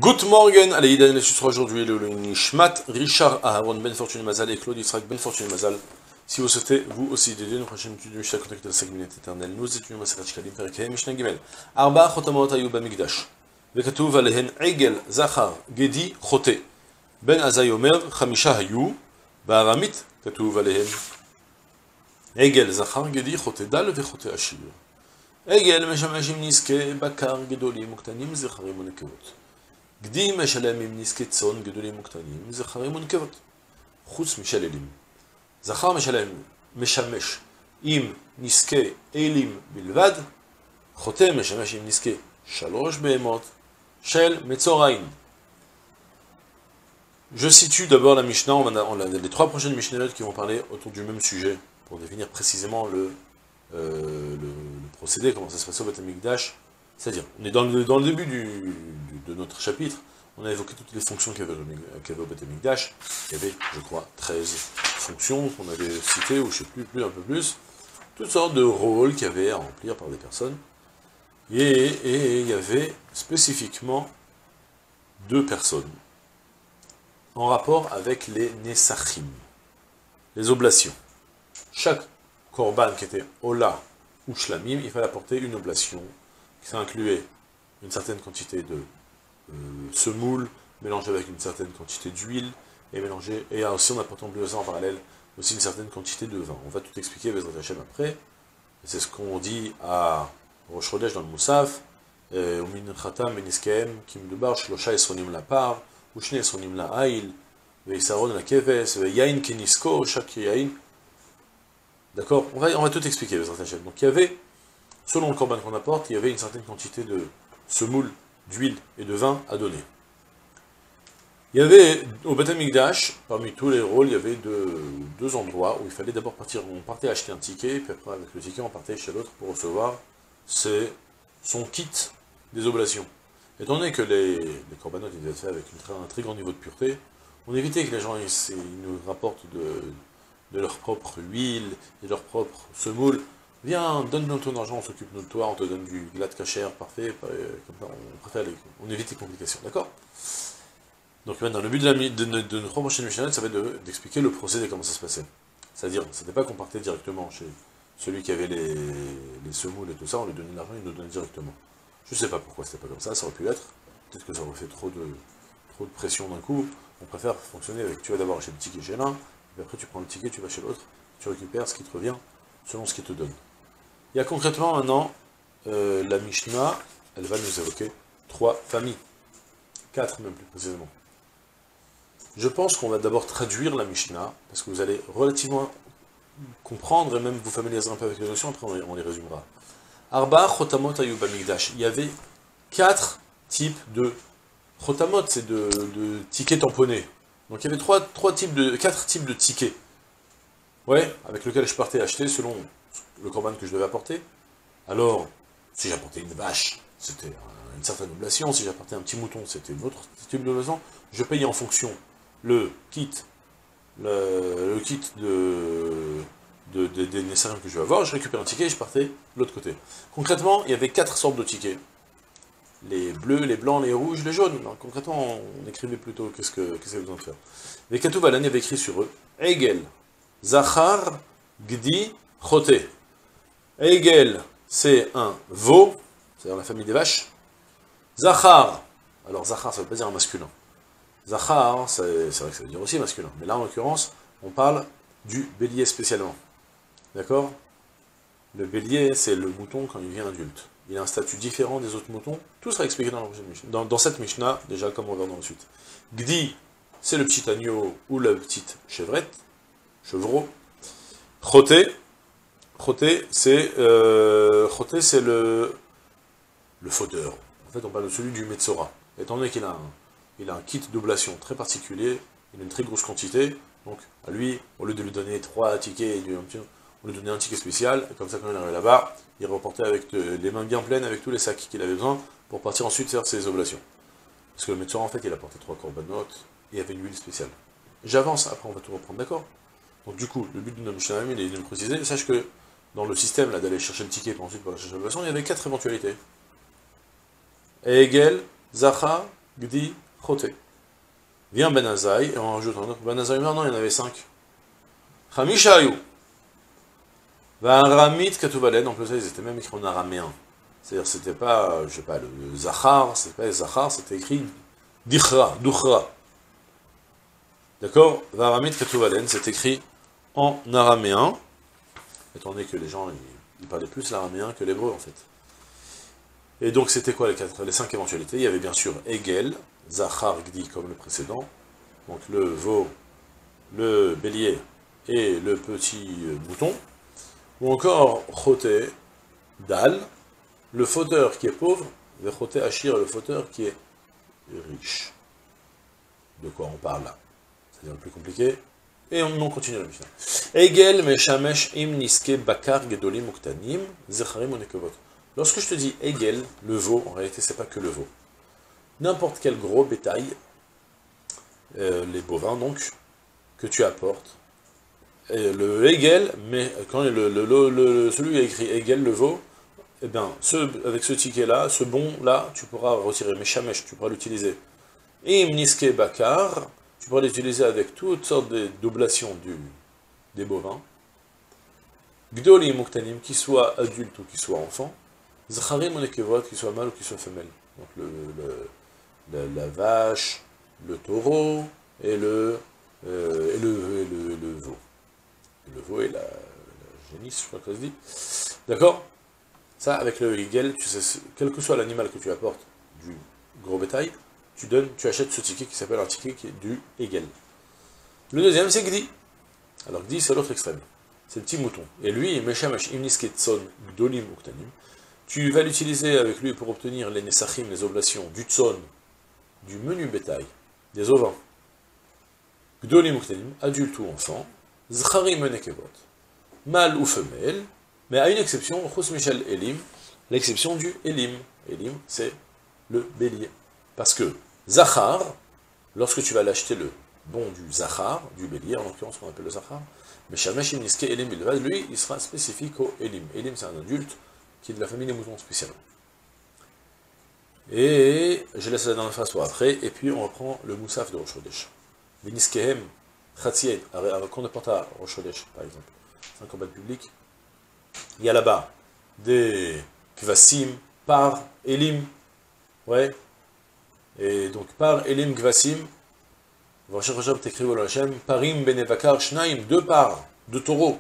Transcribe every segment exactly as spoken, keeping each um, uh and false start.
Good morning, allez, Idan, ce sera aujourd'hui le Nishmat, Richard Aaron Ben Fortuné Mazal et Claude Israq Ben Fortuné Mazal. Si vous souhaitez, vous aussi, d'aider une prochaine étude de Mishnah contactez la cinq minutes éternelles. Nous étudions Maseret Shkalim, Perikei, Mishnah Gimel. Arba Chotamot Ayu Bamikdash. Vekatuv Alehen Egel, Zachar, Gedi, Chote. Ben Azai Omer, Chamisha Hayu. Ba'aramit, Katuv Alehen. Egel, Zachar, Gedi, Chote, Dal, Vechote Ashir. Egel, Meshamashim Niske, Bakar, Gedoli, Muktanim, Zecharim, Onekevot. גדי משלם עם נזקי צאן גדולים וקטנים, זכרים ונקבות, חוץ משללים. זכר משלם משמש עם נזקי אלים בלבד, חוטא משמש עם נזקי שלוש בהמות של מצורעים. Je situe d'abord la Mishnah, on a, on a les trois prochaines Mishnayot qui vont parler autour du même sujet, pour définir précisément le, euh, le, le procédé, comment ça se passe au Beth Amikdash. C'est-à-dire, on est dans le, dans le début du, du, de notre chapitre, on a évoqué toutes les fonctions qu'il y avait, qu'il y avait au Beth Amikdash. Il y avait, je crois, treize fonctions qu'on avait citées, ou je ne sais plus, plus, un peu plus. Toutes sortes de rôles qu'il y avait à remplir par des personnes. Et, et il y avait spécifiquement deux personnes en rapport avec les Nesachim, les oblations. Chaque korban qui était Ola ou Shlamim, il fallait apporter une oblation. Ça incluait une certaine quantité de euh, semoule, mélangée avec une certaine quantité d'huile, et mélangée, et aussi en apportant plus en parallèle, aussi une certaine quantité de vin. On va tout expliquer Bezrat Hashem après. C'est ce qu'on dit à Rosh Chodesh dans le Moussaf, au Min Khatam Beniskem, Kim Dubar, Shlosha Esronim la par, Ushne Esronim la Aïl, Veisaron la Keves, Yain Kenisko, chaque Yain. D'accord, on va, on va tout expliquer Bezrat Hashem. Donc il y avait, selon le korban qu'on apporte, il y avait une certaine quantité de semoule, d'huile et de vin à donner. Il y avait, au Beth Amikdash, parmi tous les rôles, il y avait deux, deux endroits où il fallait d'abord partir, on partait acheter un ticket, puis après avec le ticket on partait chez l'autre pour recevoir ses, son kit des oblations. Étant donné que les, les corbanotes étaient faits avec une très, un très grand niveau de pureté, on évitait que les gens ils, ils nous rapportent de, de leur propre huile, de leur propre semoule. Viens, donne-nous ton argent, on s'occupe de toi, on te donne du glad kasher, parfait, comme ça, on préfère les, on évite les complications, d'accord? Donc maintenant, le but de, la, de, de, de notre prochaine Mishnah, ça va être d'expliquer le procédé, comment ça se passait. C'est-à-dire, c'était pas qu'on partait directement chez celui qui avait les, les semoules et tout ça, on lui donnait l'argent, il nous donnait directement. Je sais pas pourquoi c'était pas comme ça, ça aurait pu être, peut-être que ça aurait fait trop de, trop de pression d'un coup, on préfère fonctionner avec, tu vas d'abord acheter le ticket chez l'un, puis après tu prends le ticket, tu vas chez l'autre, tu récupères ce qui te revient, selon ce qu'il te donne. Il y a concrètement maintenant, euh, la Mishnah, elle va nous évoquer trois familles. Quatre même plus précisément. Je pense qu'on va d'abord traduire la Mishnah, parce que vous allez relativement comprendre et même vous familiariser un peu avec les notions, après on les, on les résumera. Arba Chotamot Ayu Bamikdash. Il y avait quatre types de Chotamot, c'est de, de tickets tamponnés. Donc il y avait trois, trois types de, quatre types de tickets. Ouais, avec lesquels je partais acheter selon le korban que je devais apporter. Alors, si j'apportais une vache, c'était une certaine oblation. Si j'apportais un petit mouton, c'était une autre type d'oblation. Je payais en fonction le kit, le, le kit de, de, de, des nécessaires que je vais avoir. Je récupère un ticket et je partais de l'autre côté. Concrètement, il y avait quatre sortes de tickets. Les bleus, les blancs, les rouges, les jaunes. Non, concrètement, on écrivait plutôt qu'est-ce que qu'est-ce que vous besoin de faire. Les Katuv Alani avait écrit sur eux Egel, Zachar, Gdi, Chote. Egel, c'est un veau, c'est-à-dire la famille des vaches. Zachar, alors Zachar, ça ne veut pas dire un masculin. Zachar, c'est vrai que ça veut dire aussi masculin, mais là en l'occurrence, on parle du bélier spécialement. D'accord? Le bélier, c'est le mouton quand il devient adulte. Il a un statut différent des autres moutons. Tout sera expliqué dans, dans, dans cette Mishnah, déjà comme on va voir ensuite. Gdi, c'est le petit agneau ou la petite chevrette, chevreau. Chote, Choté, c'est euh, le, le fauteur. En fait, on parle de celui du Metzora. Étant donné qu'il a, il a un kit d'oblation très particulier, il a une très grosse quantité, donc à lui, au lieu de lui donner trois tickets, on lui donnait un ticket spécial, et comme ça, quand il arrivait là-bas, il reportait avec de, les mains bien pleines, avec tous les sacs qu'il avait besoin, pour partir ensuite faire ses oblations. Parce que le Metzora, en fait, il apportait trois corbanotes, et il y avait une huile spéciale. J'avance, après on va tout reprendre, d'accord? Donc du coup, le but de notre Mishnah, il est de me préciser, sache que dans le système d'aller chercher le ticket pour ensuite pour chercher la boisson, il y avait quatre éventualités. Egel, Zachar, Gdi, choté. Vient Ben Azaï, et on rajoute un autre. Ben Azaï, non, non, il y en avait cinq. Chamisha ayu. Va'aramit katuvalen, en plus, ils étaient même écrits en araméen. C'est-à-dire, c'était pas, je sais pas, le, le Zachar, c'était pas Zachar, c'était écrit Dichra, Duchra. D'accord? Va'aramit katuvalen, c'est écrit en araméen, étant donné que les gens, ils, ils parlaient plus l'araméen que l'hébreu, en fait. Et donc, c'était quoi les, quatre, les cinq éventualités? Il y avait bien sûr Egel, Zachar, Gdi, comme le précédent, donc le veau, le bélier et le petit mouton, ou encore Choté, Dal, le fauteur qui est pauvre, le Choté Achir, le fauteur qui est riche. De quoi on parle là? C'est-à-dire le plus compliqué. Et on, on continue la Mishnah. Egel, Meshamesh, Im, Niske, Bakar, Gedolim, Uktanim, Zecharim, Onekevot. Lorsque je te dis Egel, le veau, en réalité c'est pas que le veau. N'importe quel gros bétail, euh, les bovins donc, que tu apportes, et le Egel, mais quand le, le, le, le, celui qui a écrit Egel, le veau, eh bien, ce, avec ce ticket-là, ce bon-là, tu pourras retirer, mais Shamesh, tu pourras l'utiliser. Et Niske Bakar, tu pourras l'utiliser avec toutes sortes de doblations du, des bovins. Gdoli Muktanim, qui soit adulte ou qui soit enfant. Zacharim Onekevot, qui soit mâle ou qui soit femelle. Donc le, le, la, la vache, le taureau et le, euh, et le, et le, le veau. Le veau et la, la génisse, je crois que ça se dit. D'accord? Ça, avec le Hegel, tu sais, quel que soit l'animal que tu apportes du gros bétail, tu donnes, tu achètes ce ticket qui s'appelle un ticket qui est du Hegel. Le deuxième, c'est Gdi. Alors Gdi, c'est l'autre extrême. C'est le petit mouton. Et lui, Meshamash Imnisket Tson Gdolim Uktanim. Tu vas l'utiliser avec lui pour obtenir les Nesachim, les oblations, du Tson, du menu bétail, des ovins. Gdolim Uktanim, adulte ou enfant. Zcharim Onekevot, mâle ou femelle. Mais à une exception, Chus Michel Elim, l'exception du Elim. Elim, c'est le bélier. Parce que Zachar, lorsque tu vas l'acheter le bon du Zachar, du bélier, en l'occurrence on appelle le Zachar, mais Shamash Imniske Elim Bilvad, lui, il sera spécifique au Elim. Elim, c'est un adulte qui est de la famille des moutons spécialement. Et je laisse la dernière phrase pour après, et puis on reprend le Moussaf de Rosh Chodesh. Viniskehem, Chatzien, qu'on apporte à Rosh Chodesh, par exemple, c'est un combat public. Il y a là-bas des Kvasim par Elim, ouais, et donc par Elim Kvasim, Parim Benevakar Shnaim, deux parts, deux taureaux,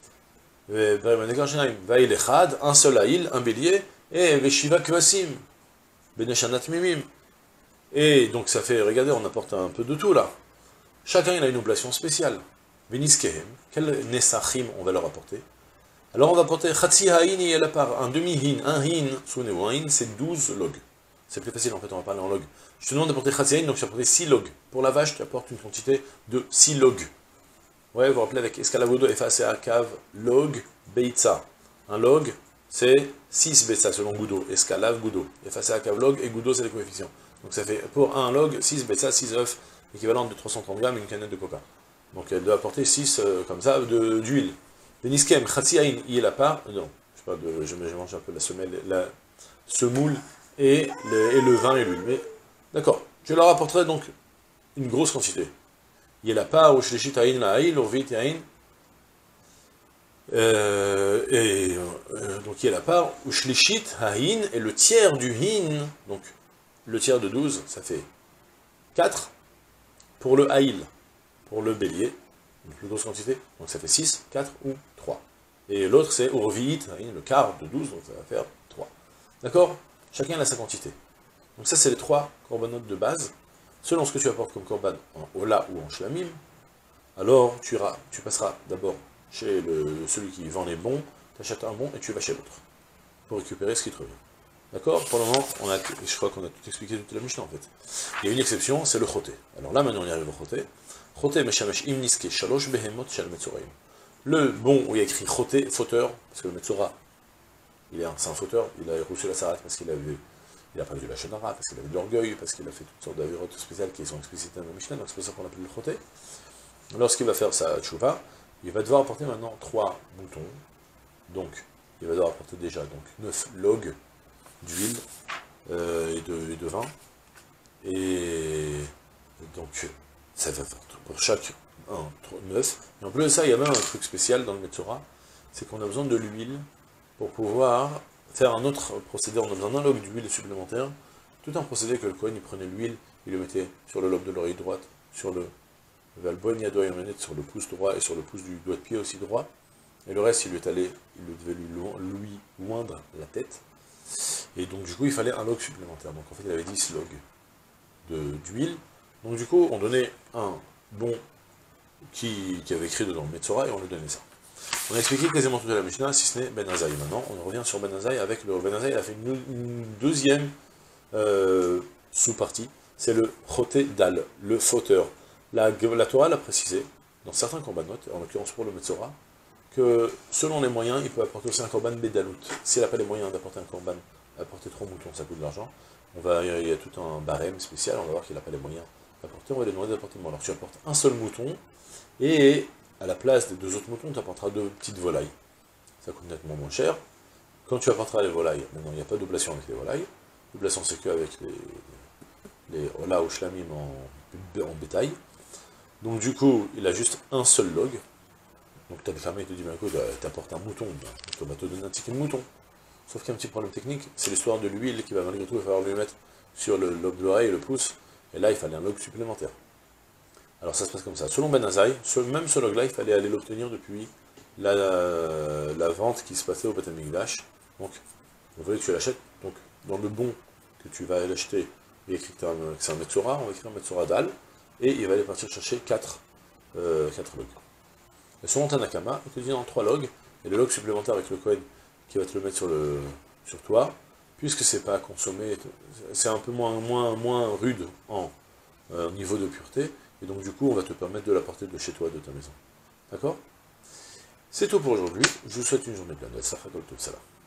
Vaïl Echad, un seul aïl, un bélier, et Veshiva Kvasim, Beneshanat Mimim. Et donc ça fait, regardez, on apporte un peu de tout là. Chacun il a une oblation spéciale. Veniskehem, quel Nesachim on va leur apporter? Alors on va porter Khatsi Haïn et la part, un demi-hin, un hin, souvenez-vous, un hin c'est douze logs. C'est plus facile en fait, on va parler en log. Je te demande d'apporter Khatsi Haïn, donc je vais apporter six logs. Pour la vache, tu apportes une quantité de six logs. Ouais, vous vous rappelez avec Escalavodo, F A C A, Kav, log, Beitza. Un log, c'est six Beitza selon Goudo. Escalave, Goudo. F A C A, Kav, log, et Goudo, c'est les coefficients. Donc ça fait pour un log, six Beitza, six œufs, équivalent de trois cent trente grammes, une canette de coca. Donc elle doit apporter six euh, comme ça d'huile. Niskem, Khatsi Haïn, il est la part, non, je sais pas, de, je, je mange un peu la semelle, la semoule et le, et le vin et l'huile. Mais d'accord, je leur apporterai donc une grosse quantité. Il y a la part, ou Shleshit Haïn, la Haïn, l'Orvit Haïn, euh, et euh, donc il y a la part, ou Shleshit Haïn, et le tiers du Hin, donc le tiers de douze, ça fait quatre, pour le Haïl, pour le bélier, une plus grosse quantité, donc ça fait six, quatre ou trois. Et l'autre c'est Urvit, le quart de douze, donc ça va faire trois. D'accord? Chacun a sa quantité. Donc ça c'est les trois corbanotes de base. Selon ce que tu apportes comme korban en Ola ou en Shlamim, alors tu, iras, tu passeras d'abord chez le, celui qui vend les bons, tu achètes un bon et tu vas chez l'autre, pour récupérer ce qui te revient. D'accord? Pour le moment, on a, je crois qu'on a tout expliqué toute la Mishnah en fait. Il y a une exception, c'est le Choté. Alors là maintenant on y arrive au Choté. Choté meshamesh imniske shalosh behemot shel metzoraim. Le bon où il y a écrit Choté, fauteur, parce que le Metzora, il est un, c'est un fauteur, il a reçu la sarat parce qu'il avait, il a pas vu la Shonara, parce qu'il avait de l'orgueil, parce qu'il a fait toutes sortes d'avérotes spéciales qui sont explicitées dans la Mishnah, donc c'est pour ça qu'on l'appelle le Choté. Lorsqu'il va faire sa tchouva, il va devoir apporter maintenant trois moutons, donc il va devoir apporter déjà donc neuf logs d'huile euh, et, de, et de vin, Et donc, ça va faire pour chaque un, neuf. Et en plus de ça, il y a même un truc spécial dans le Metzora, c'est qu'on a besoin de l'huile pour pouvoir faire un autre procédé. On a besoin d'un lobe d'huile supplémentaire. Tout un procédé que le Kohen, il prenait l'huile, il le mettait sur le lobe de l'oreille droite, sur le Valbon Yado Yomenet, sur le pouce droit et sur le pouce du doigt de pied aussi droit. Et le reste, il lui est allé, il devait lui, lui oindre la tête. Et donc, du coup, il fallait un log supplémentaire. Donc, en fait, il avait dix logs d'huile. Donc, du coup, on donnait un bon qui, qui avait écrit dedans le Metzora et on lui donnait ça. On a expliqué quasiment toute la Mishnah, si ce n'est Ben Azaï. Maintenant, on revient sur Ben Azaï avec le Ben Azaï. Il a fait une, une deuxième euh, sous-partie. C'est le Choté Dal, le fauteur. La, la Torah l'a précisé, dans certains corbanotes, en l'occurrence pour le Metzora, que selon les moyens, il peut apporter aussi un korban Bédalout. S'il n'a pas les moyens d'apporter un korban, apporter trois moutons, ça coûte de l'argent. On va, il y a tout un barème spécial, on va voir qu'il n'a pas les moyens d'apporter, on va lui demander d'apporter moins. Alors tu apportes un seul mouton, et à la place des deux autres moutons, tu apporteras deux petites volailles. Ça coûte nettement moins cher. Quand tu apporteras les volailles, maintenant il n'y a pas d'oblation avec les volailles, l'oblation c'est qu'avec les, les Ola ou Shlamim en, en bétail. Donc du coup, il a juste un seul log. Donc ta fermier il te dit, ben écoute, t'apportes un mouton, ben, on va te donner un ticket de mouton. Sauf qu'il y a un petit problème technique, c'est l'histoire de l'huile qui va malgré tout, il va falloir lui mettre sur le lobe de l'oreille et le pouce, et là il fallait un log supplémentaire. Alors ça se passe comme ça. Selon Ben Azaï, ce, même ce log-là, il fallait aller l'obtenir depuis la, la, la vente qui se passait au Beth Amikdash. Donc, on voulait que tu l'achètes, donc dans le bon que tu vas l'acheter, il est écrit que c'est un Metzora, on va écrire un Metzora Dal, et il va aller partir chercher quatre euh, logs. Et selon Tanakama, il te dit en trois logs, et le log supplémentaire avec le Kohen qui va te le mettre sur, le, sur toi, puisque c'est pas consommé, c'est un peu moins, moins, moins rude en euh, niveau de pureté, et donc du coup on va te permettre de l'apporter de chez toi, de ta maison. D'accord? C'est tout pour aujourd'hui, je vous souhaite une journée pleine de Sacha Kol Tov Salah.